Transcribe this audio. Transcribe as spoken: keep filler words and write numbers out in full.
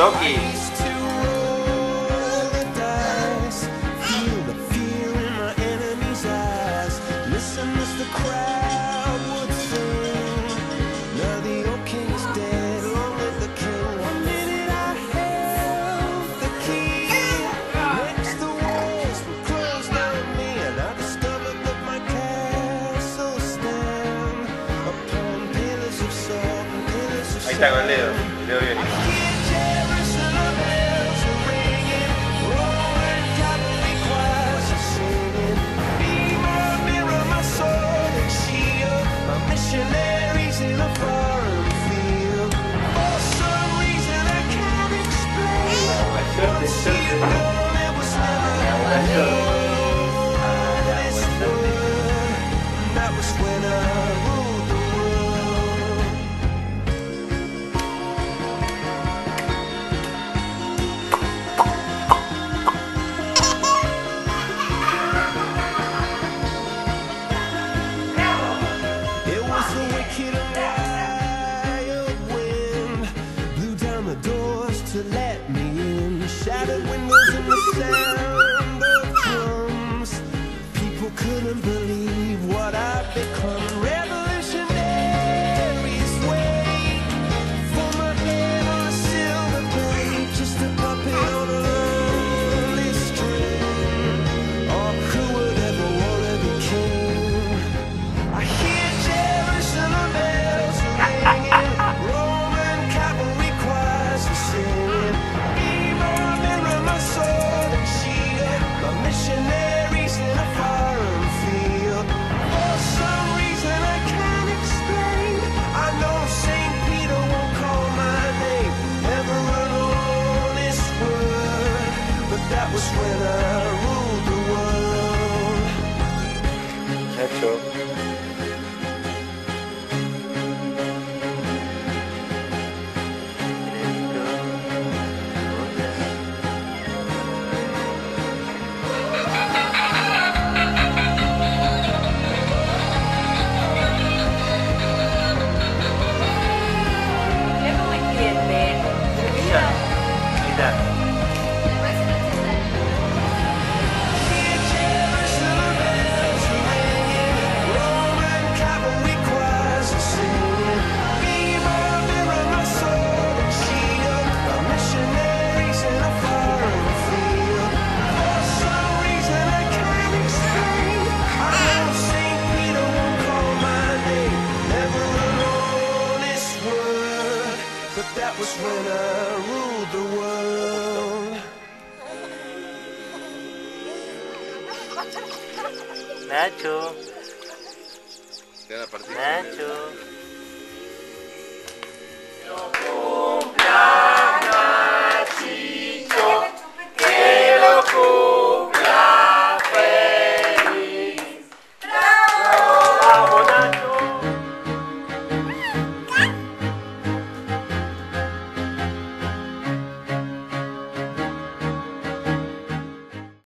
Loki. Ahí está con el dedo, el dedo biónico. To let me in, shattered windows and the sound of drums. People couldn't believe what I'd become. Revolutionaries wait for my head on a silver blade, just a puppet on a lonely string. Oh, who would ever wanna be king? I hear Jerusalem bells ringing, Roman cavalry choirs are singing. Missionaries in a foreign field. For some reason I can't explain, I know Saint Peter won't call my name, never an honest word, but that was when I ruled the world. Nacho. That was when I ruled the world. Nacho. Nacho. Nacho.